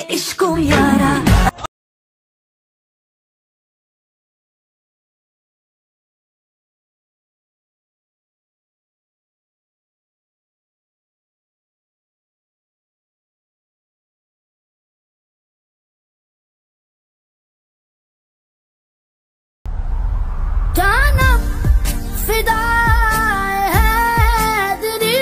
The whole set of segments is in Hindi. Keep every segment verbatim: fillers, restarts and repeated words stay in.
इश्क यारा। फिदा है दीदी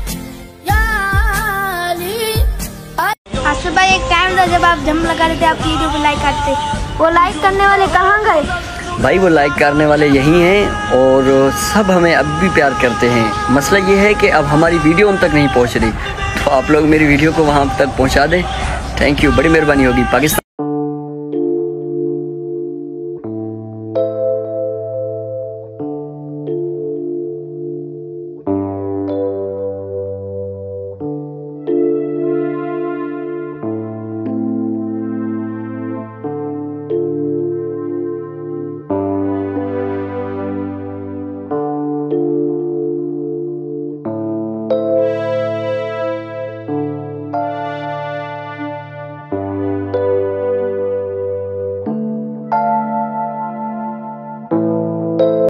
यारी। आसिफ भाई एक टाइम था जब आप जम लगा रहे थे, आपकी वीडियो को लाइक करते, वो लाइक करने वाले कहाँ गए? भाई वो लाइक करने वाले यही हैं और सब हमें अब भी प्यार करते हैं। मसला ये है कि अब हमारी वीडियो उन तक नहीं पहुंच रही, तो आप लोग मेरी वीडियो को वहां तक पहुंचा दें। थैंक यू, बड़ी मेहरबानी होगी। पाकिस्तान